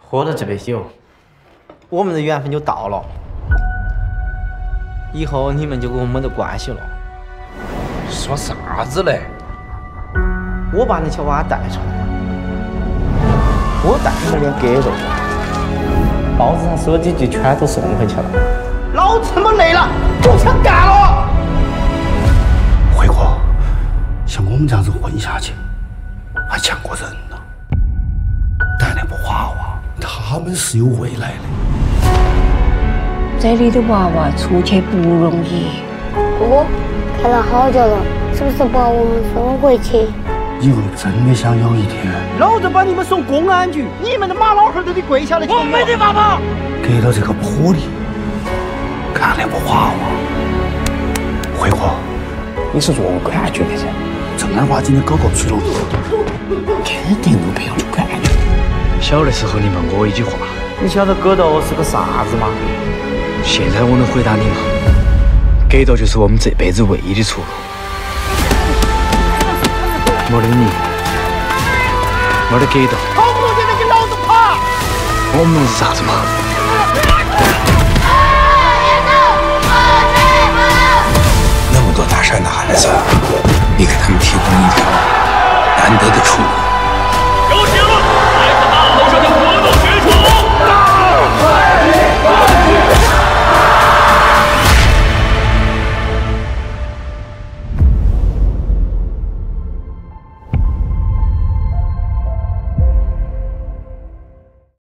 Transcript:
喝了这杯酒，我们的缘分就到了。以后你们就跟我没得关系了。 说啥子嘞？ 我把那小娃带出来，我带你们俩给着，报纸上说几句全都送回去了。老子没累了，不想干了。 辉哥，像我们这样子混下去，还强过人呢。带那个娃娃，他们是有未来的。 这里的娃娃出去不容易。 哥哥，看了好久了，是不是把我们送回去？ 以后真的想有一天， 老子把你们送公安局，你们的马老汉都得跪下来求我。我没得爸爸。 给了这个魄力，看那个娃娃。辉哥， 你是做冠军的噻， 正儿八经的搞个俱乐部， 肯定都不要做冠军。 小的时候你问我一句话， 你晓得格斗是个啥子吗？ 现在我能回答你了，格斗就是我们这辈子唯一的出路。没得你，没得格斗， 跑不动就得给老子爬！ 我们能是啥子嘛？ 那么多大山大汉的人，你给他们提供一条难得的出路。 有请